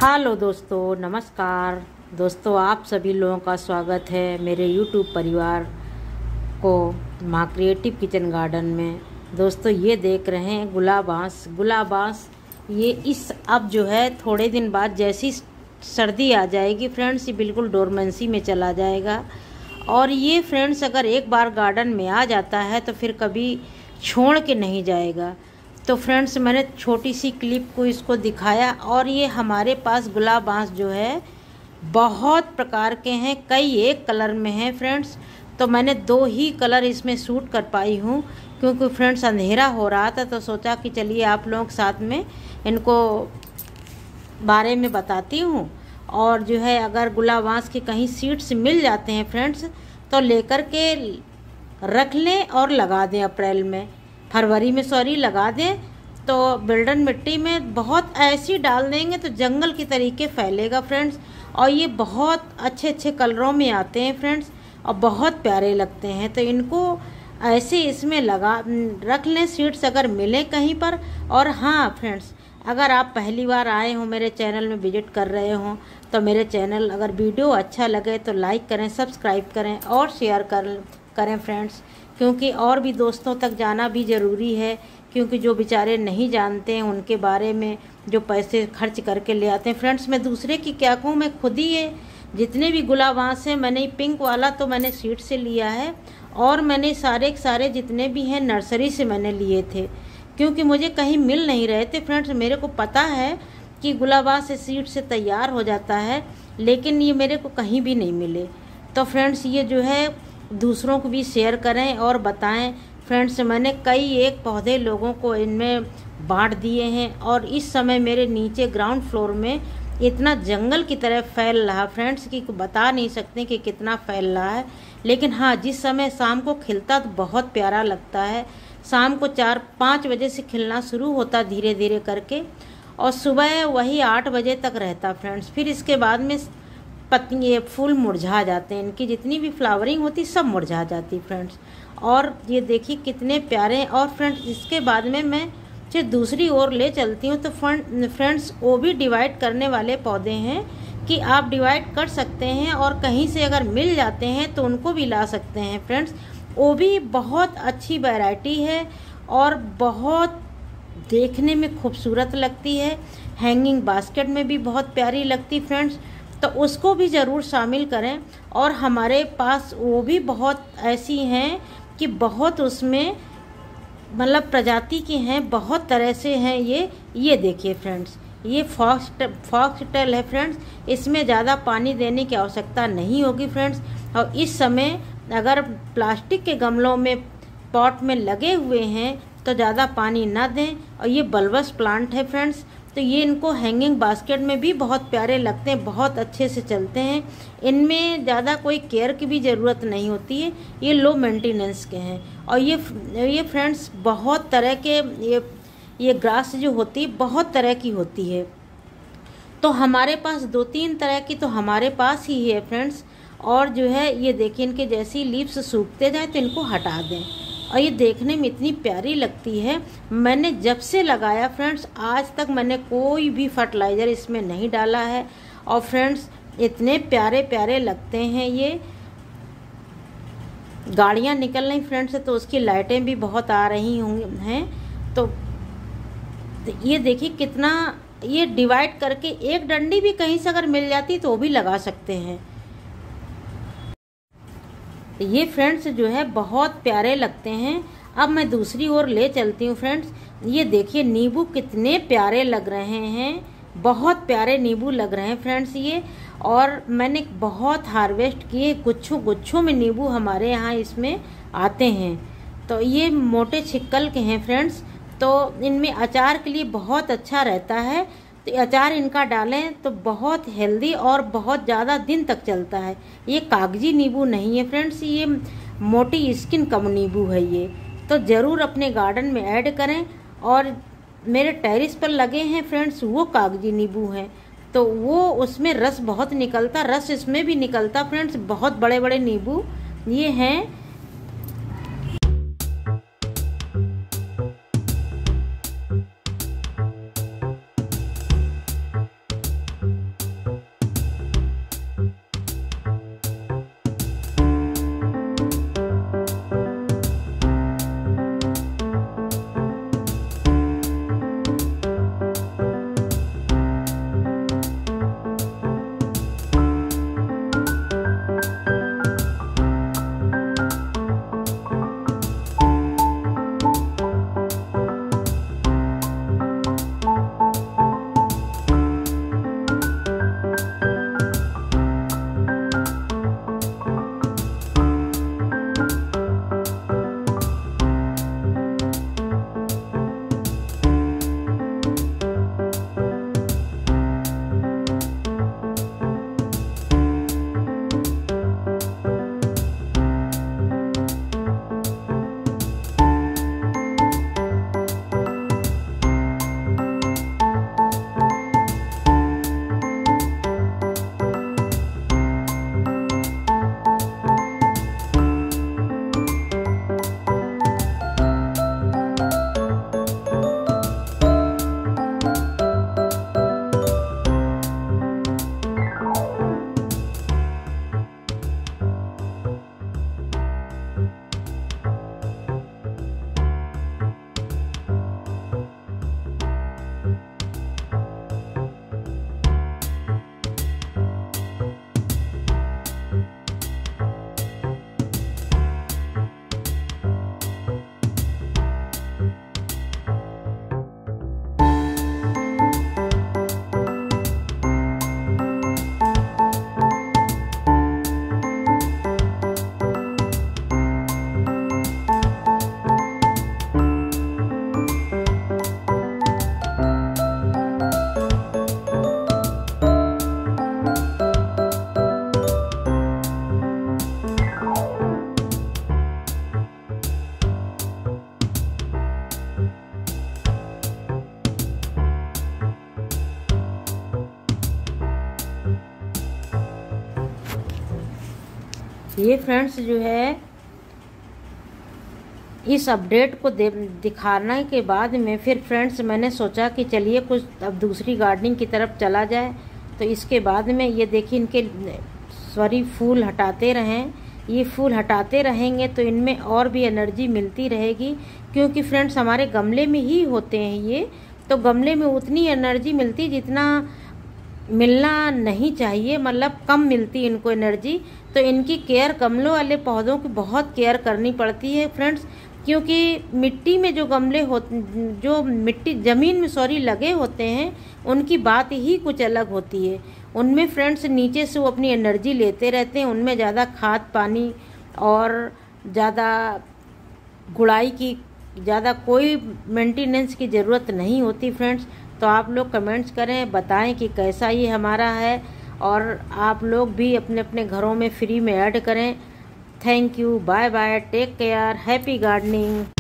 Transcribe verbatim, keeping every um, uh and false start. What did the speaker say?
Hello दोस्तों, नमस्कार दोस्तों। आप सभी लोगों का स्वागत है मेरे यूट्यूब परिवार को माँ क्रिएटिव किचन गार्डन में। दोस्तों ये देख रहे हैं गुलाब बांस गुलाब बांस ये इस अब जो है थोड़े दिन बाद जैसी सर्दी आ जाएगी फ्रेंड्स, ये बिल्कुल डोरमेंसी में चला जाएगा। और ये फ्रेंड्स अगर एक बार गार्डन में आ जाता है तो फिर कभी छोड़ के नहीं जाएगा। तो फ्रेंड्स मैंने छोटी सी क्लिप को इसको दिखाया। और ये हमारे पास गुलाब बांस जो है बहुत प्रकार के हैं, कई एक कलर में हैं फ्रेंड्स। तो मैंने दो ही कलर इसमें शूट कर पाई हूँ क्योंकि फ्रेंड्स अंधेरा हो रहा था, तो सोचा कि चलिए आप लोग साथ में इनको बारे में बताती हूँ। और जो है अगर गुलाब बांस के कहीं सीड्स मिल जाते हैं फ्रेंड्स तो लेकर के रख लें और लगा दें। अप्रैल में फरवरी में सॉरी लगा दें तो बिल्डन मिट्टी में बहुत ऐसी डाल देंगे तो जंगल की तरीके फैलेगा फ्रेंड्स। और ये बहुत अच्छे अच्छे कलरों में आते हैं फ्रेंड्स और बहुत प्यारे लगते हैं। तो इनको ऐसे इसमें लगा रख लें सीड्स अगर मिले कहीं पर। और हाँ फ्रेंड्स, अगर आप पहली बार आए हो मेरे चैनल में विजिट कर रहे हो तो मेरे चैनल अगर वीडियो अच्छा लगे तो लाइक करें, सब्सक्राइब करें और शेयर कर करें फ्रेंड्स, क्योंकि और भी दोस्तों तक जाना भी ज़रूरी है। क्योंकि जो बेचारे नहीं जानते हैं उनके बारे में, जो पैसे खर्च करके ले आते हैं फ्रेंड्स। मैं दूसरे की क्या कहूँ, मैं खुद ही ये जितने भी गुलाब बांस हैं, मैंने पिंक वाला तो मैंने सीड से लिया है और मैंने सारे के सारे जितने भी हैं नर्सरी से मैंने लिए थे, क्योंकि मुझे कहीं मिल नहीं रहे थे फ्रेंड्स। मेरे को पता है कि गुलाब बांस से सीड से तैयार हो जाता है, लेकिन ये मेरे को कहीं भी नहीं मिले। तो फ्रेंड्स ये जो है दूसरों को भी शेयर करें और बताएं फ्रेंड्स। मैंने कई एक पौधे लोगों को इनमें बांट दिए हैं और इस समय मेरे नीचे ग्राउंड फ्लोर में इतना जंगल की तरह फैल रहा फ्रेंड्स कि बता नहीं सकते कि कितना फैल रहा है। लेकिन हाँ, जिस समय शाम को खिलता तो बहुत प्यारा लगता है। शाम को चार पाँच बजे से खिलना शुरू होता धीरे धीरे करके और सुबह वही आठ बजे तक रहता फ्रेंड्स। फिर इसके बाद में पत्ती ये फूल मुरझा जाते हैं, इनकी जितनी भी फ्लावरिंग होती सब मुरझा जाती फ्रेंड्स। और ये देखिए कितने प्यारे हैं। और फ्रेंड्स इसके बाद में मैं फिर दूसरी ओर ले चलती हूँ तो फ्रेंड्स वो भी डिवाइड करने वाले पौधे हैं कि आप डिवाइड कर सकते हैं और कहीं से अगर मिल जाते हैं तो उनको भी ला सकते हैं फ्रेंड्स। वो भी बहुत अच्छी वैरायटी है और बहुत देखने में खूबसूरत लगती है। हैंगिंग बास्केट में भी बहुत प्यारी लगती फ्रेंड्स, तो उसको भी ज़रूर शामिल करें। और हमारे पास वो भी बहुत ऐसी हैं कि बहुत उसमें मतलब प्रजाति की हैं, बहुत तरह से हैं। ये ये देखिए फ्रेंड्स, ये फॉक्स फॉक्सटेल है फ्रेंड्स। इसमें ज़्यादा पानी देने की आवश्यकता नहीं होगी फ्रेंड्स। और इस समय अगर प्लास्टिक के गमलों में पॉट में लगे हुए हैं तो ज़्यादा पानी ना दें। और ये बल्बस प्लांट है फ्रेंड्स, तो ये इनको हैंगिंग बास्केट में भी बहुत प्यारे लगते हैं, बहुत अच्छे से चलते हैं। इनमें ज़्यादा कोई केयर की भी ज़रूरत नहीं होती है, ये लो मेंटेनेंस के हैं। और ये ये फ्रेंड्स बहुत तरह के ये ये ग्रास जो होती है बहुत तरह की होती है। तो हमारे पास दो तीन तरह की तो हमारे पास ही है फ्रेंड्स। और जो है ये देखिए इनके जैसी लीव्स सूखते जाए तो इनको हटा दें। और ये देखने में इतनी प्यारी लगती है। मैंने जब से लगाया फ्रेंड्स आज तक मैंने कोई भी फर्टिलाइज़र इसमें नहीं डाला है। और फ्रेंड्स इतने प्यारे प्यारे लगते हैं। ये गाड़ियाँ निकल रही फ्रेंड्स तो उसकी लाइटें भी बहुत आ रही होंगी हैं। तो ये देखिए कितना ये डिवाइड करके एक डंडी भी कहीं से अगर मिल जाती तो वो भी लगा सकते हैं। ये फ्रेंड्स जो है बहुत प्यारे लगते हैं। अब मैं दूसरी ओर ले चलती हूँ फ्रेंड्स। ये देखिए नींबू कितने प्यारे लग रहे हैं, बहुत प्यारे नींबू लग रहे हैं फ्रेंड्स ये। और मैंने बहुत हार्वेस्ट किए, गुच्छों गुच्छों में नींबू हमारे यहाँ इसमें आते हैं। तो ये मोटे छिक्कल के हैं फ्रेंड्स, तो इनमें अचार के लिए बहुत अच्छा रहता है। तो अचार इनका डालें तो बहुत हेल्दी और बहुत ज़्यादा दिन तक चलता है। ये कागजी नींबू नहीं है फ्रेंड्स, ये मोटी स्किन कम नींबू है ये। तो ज़रूर अपने गार्डन में ऐड करें। और मेरे टेरिस पर लगे हैं फ्रेंड्स वो कागजी नींबू हैं, तो वो उसमें रस बहुत निकलता, रस इसमें भी निकलता फ्रेंड्स। बहुत बड़े बड़े नींबू ये हैं। ये फ्रेंड्स जो है इस अपडेट को दिखाने के बाद में फिर फ्रेंड्स मैंने सोचा कि चलिए कुछ अब दूसरी गार्डनिंग की तरफ चला जाए। तो इसके बाद में ये देखिए इनके सॉरी फूल हटाते रहें, ये फूल हटाते रहेंगे तो इनमें और भी एनर्जी मिलती रहेगी, क्योंकि फ्रेंड्स हमारे गमले में ही होते हैं ये, तो गमले में उतनी एनर्जी मिलती जितना मिलना नहीं चाहिए, मतलब कम मिलती इनको एनर्जी। तो इनकी केयर गमलों वाले पौधों की बहुत केयर करनी पड़ती है फ्रेंड्स, क्योंकि मिट्टी में जो गमले हो जो मिट्टी ज़मीन में सॉरी लगे होते हैं उनकी बात ही कुछ अलग होती है। उनमें फ्रेंड्स नीचे से वो अपनी एनर्जी लेते रहते हैं, उनमें ज़्यादा खाद पानी और ज़्यादा गुड़ाई की ज़्यादा कोई मेंटेनेंस की ज़रूरत नहीं होती फ्रेंड्स। तो आप लोग कमेंट्स करें, बताएं कि कैसा ये हमारा है, और आप लोग भी अपने अपने घरों में फ्री में ऐड करें। Thank you, bye bye, take care, happy gardening.